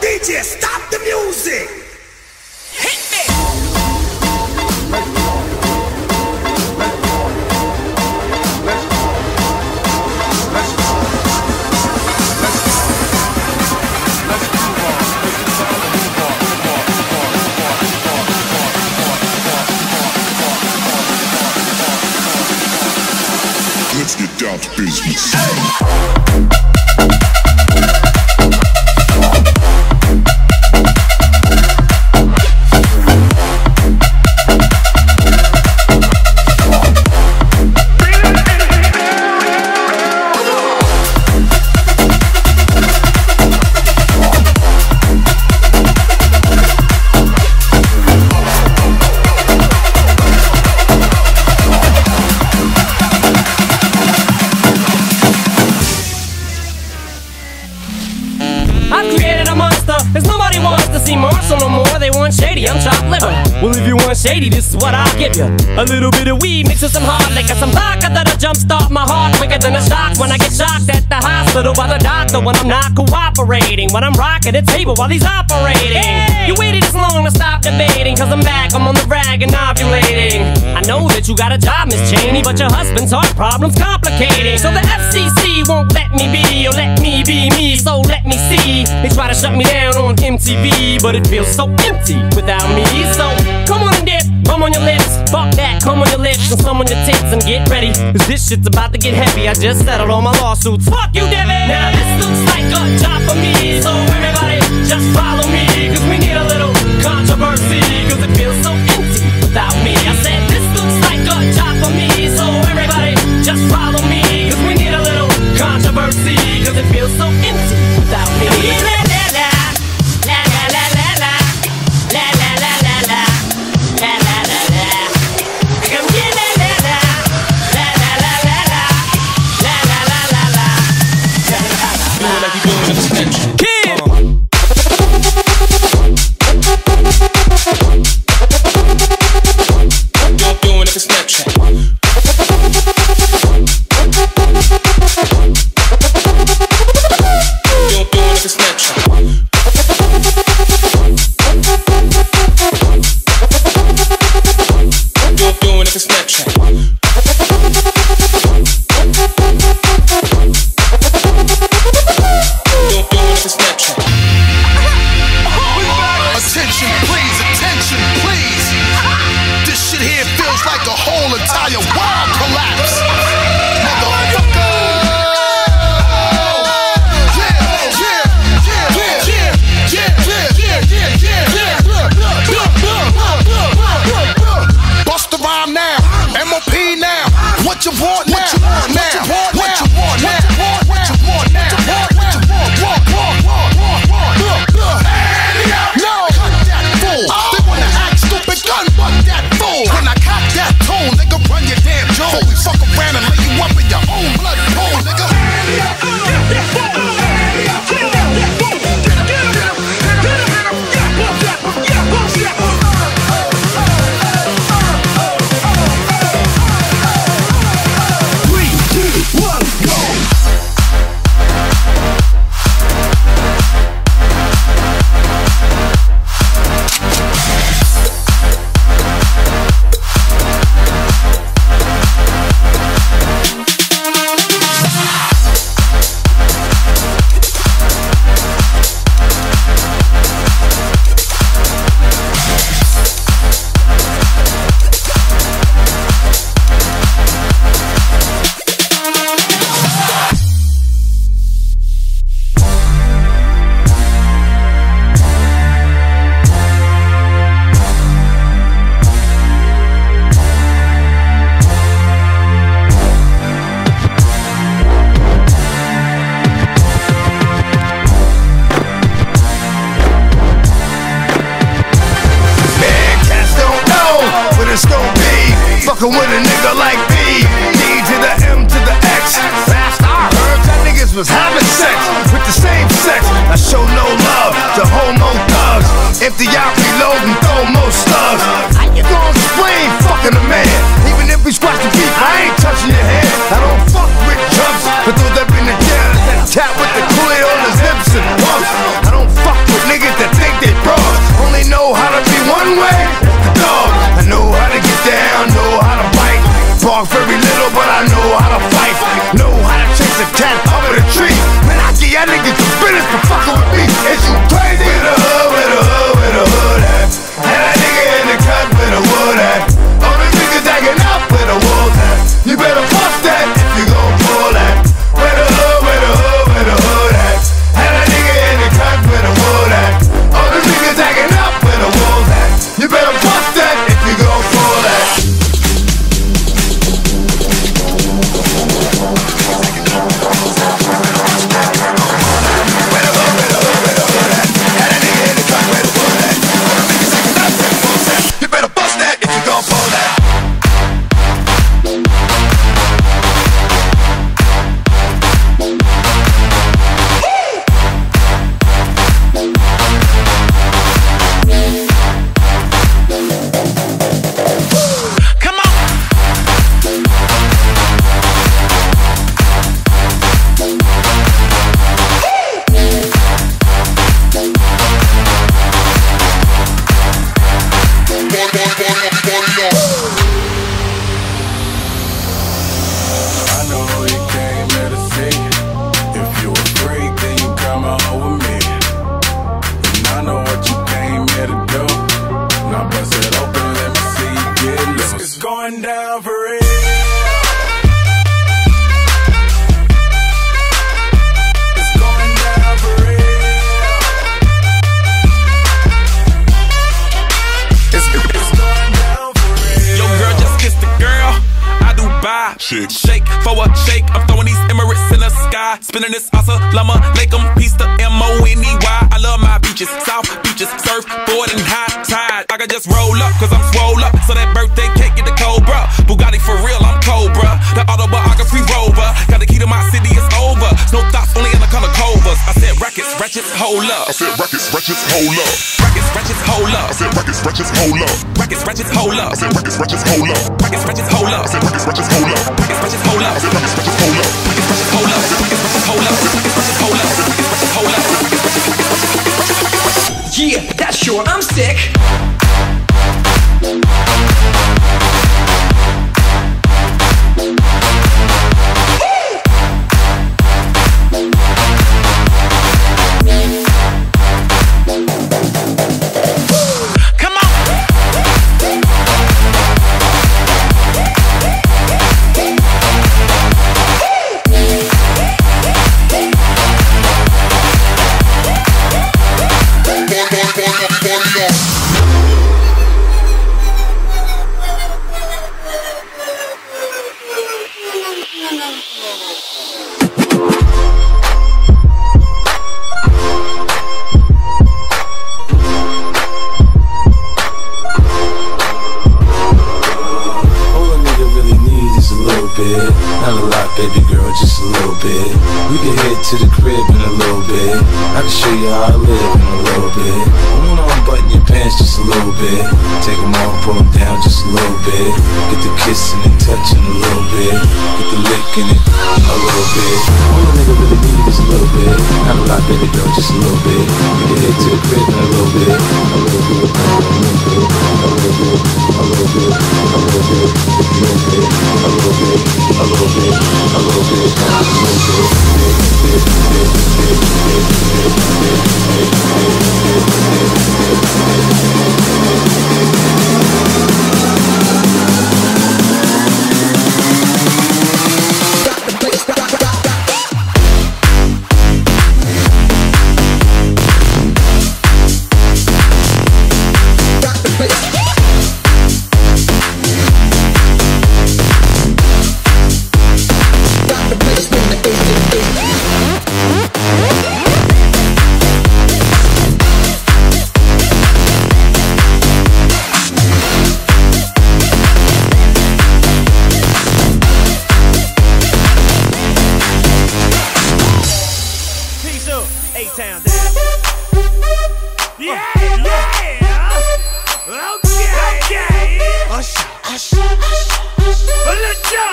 DJ, stop the music. Hit me. Let's get down to business. Marshall no more, they want shady, I'm chopped liver. Well, if you want shady, this is what I'll give you. A little bit of weed mixed with some hard liquor, some vodka that'll jumpstart my heart quicker than a shock when I get shocked at the hospital by the doctor when I'm not cooperating, when I'm rocking the table while he's operating. Hey! You waited this long to stop debating, cause I'm back, I'm on the rag and ovulating. I know that you got a job, Miss Cheney, but your husband's heart problem's complicating. So the FCC won't let me be, or let me be me, so let me see. They try to shut me down on MTV, but it feels so empty without me. So come on and dip, come on your lips, fuck that, come on your lips and some on your tits and get ready, cause this shit's about to get heavy. I just settled all my lawsuits. Fuck you, Debbie. Now this looks like a job for me, so everybody just follow me, cause we need a little controversy, cause it feels so empty without me. I said this looks like a job for me, so everybody just follow me, cause we need a little controversy, cause it feels so empty without me. With a nigga like me, D to the M to the X. Last I heard, that niggas was having sex with the same sex. I show no love to homo thugs. Empty out, reload, and throw more slugs. How you gonna explain fucking a man? Even if we squash the beef, I ain't touching your head. I don't fuck with chumps, but those that been to jail, that tap with the coolie on his hips and bumps. I don't fuck with niggas chick. Shake for a shake, I'm throwing these Emirates in the sky. Spinning this assalamu alaikum, peace to M-O-N-E-Y. I love my beaches, South beaches, surfboard and high tide. I can just roll up, cause I'm swole up, so that birthday cake get the Cobra. Bugatti for real, I'm Cobra. The autobiography rover, got the key to my city, it's over. No thoughts, only in the color covers. I said rackets, ratchets, hold up. I said rackets, ratchets, hold up. Rackets, ratchets, hold up. I said rackets, ratchets, hold up. Rackets, ratchets, hold up. I said rackets, ratchets, hold up. Rackets, ratchets, hold up. I said rackets, ratchets, hold up. Rackets, ratchets, hold up. I said rackets, ratchets, hold up. Rackets, ratchets, hold up. Rackets, ratchets, hold up. Rackets, ratchets, hold up. Rackets, ratchets, hold up. Yeah, that's sure I'm sick. Not a lot, baby girl, just a little bit. We can head to the crib in a little bit. I can show you how I live in a little bit. I wanna unbutton your pants just a little bit. Take them off, pull them down just a little bit. Get the kissing and touching a little bit. Get the licking it a little bit. All a nigga really need is a little bit. Not a lot, baby girl, just a little bit. We can head to the crib in a little bit. A little bit, a little bit, a little bit, a little bit, a little bit, a little bit, a little bit, a little bit, a little bit, a little bit, A-Town down. Yeah, yeah. Okay. Usher. Let's go.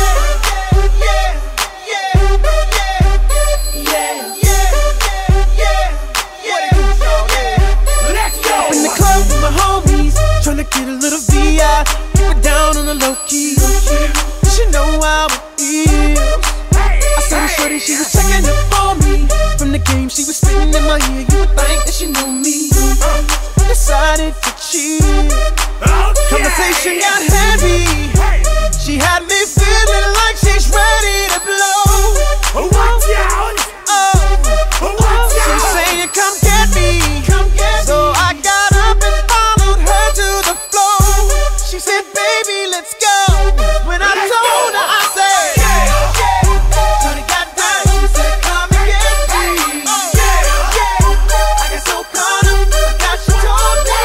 In the club with my homies, tryna get a little VI. Keep it down on the low key. You should know how it feels. I saw the shorty, she was checking up on me. From the game, she was spitting in my ear. You would think that she knew me. Decided to cheat. Conversation got heavy. She had me feeling like she's ready to blow. Watch out! She's saying, come get me. So I got up and followed her to the floor. She said, baby, let's go. When I told her, I said, Shorty got down, she said, come and get me. I got so caught up, I got she told me.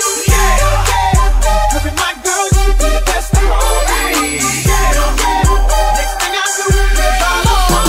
Cause with my girl, you be the best of all me. Next thing I do is follow on.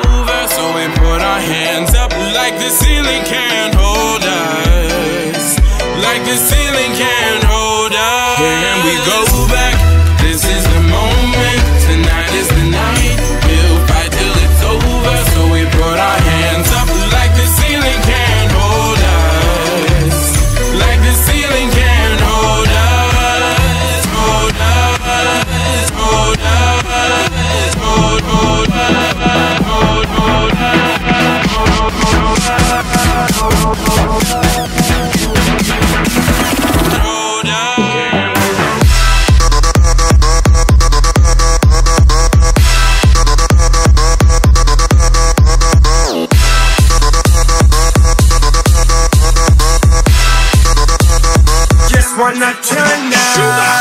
Like the ceiling can't hold us. Wanna turn now.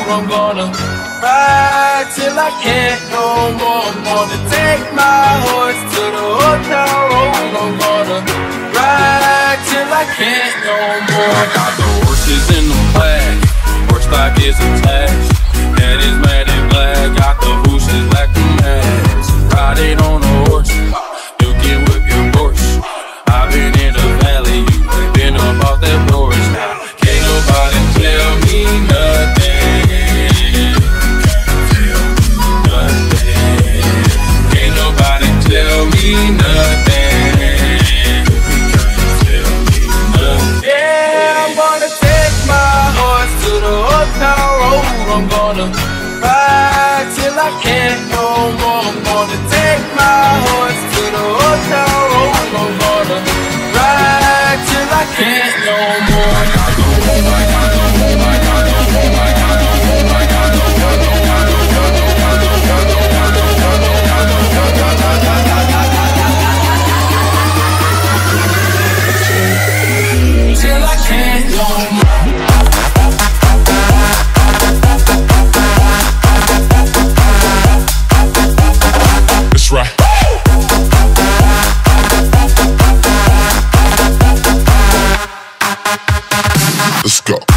I'm gonna ride till I can't no more. I'm gonna take my horse to the old town road. I'm gonna ride till I can't no more. I got the horses in the black, horse stock is attached. That is mad and black, got the bushes black and mask. Riding on a horse, you can whip your horse. I've been in the valley, you ain't been up off that horse. Can't nobody tell me nothing. Can't nobody tell me nothing. Yeah, I'm gonna take my horse to the old town road. I'm gonna ride till I can't no more. I'm gonna take my horse to the old town road. I'm gonna ride till I can't no more. Till I can't no more. That's right. Let's go.